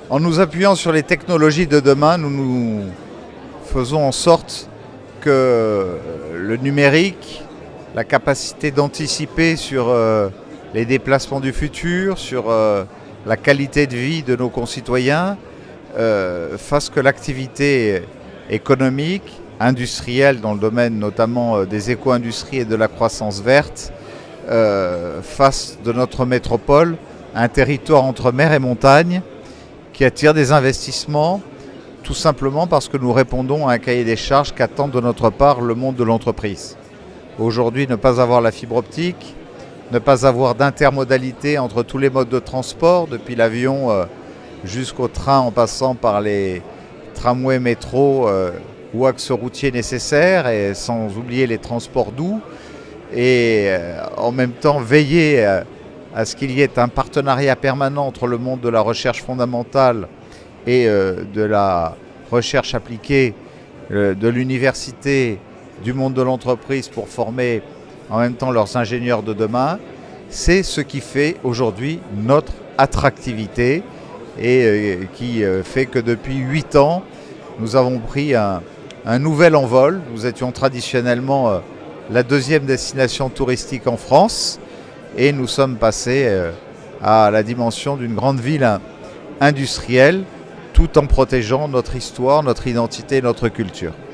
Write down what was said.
En nous appuyant sur les technologies de demain, nous faisons en sorte que le numérique, la capacité d'anticiper sur les déplacements du futur, sur la qualité de vie de nos concitoyens, fasse que l'activité économique, industrielle, dans le domaine notamment des éco-industries et de la croissance verte, fasse de notre métropole un territoire entre mer et montagne qui attire des investissements, tout simplement parce que nous répondons à un cahier des charges qu'attend de notre part le monde de l'entreprise. Aujourd'hui, ne pas avoir la fibre optique, ne pas avoir d'intermodalité entre tous les modes de transport, depuis l'avion jusqu'au train en passant par les tramways, métros ou axes routiers nécessaires, et sans oublier les transports doux, et en même temps veiller à ce qu'il y ait un partenariat permanent entre le monde de la recherche fondamentale et de la recherche appliquée, de l'université, du monde de l'entreprise pour former en même temps leurs ingénieurs de demain. C'est ce qui fait aujourd'hui notre attractivité et qui fait que depuis 8 ans, nous avons pris un nouvel envol. Nous étions traditionnellement la deuxième destination touristique en France et nous sommes passés à la dimension d'une grande ville industrielle, tout en protégeant notre histoire, notre identité et notre culture.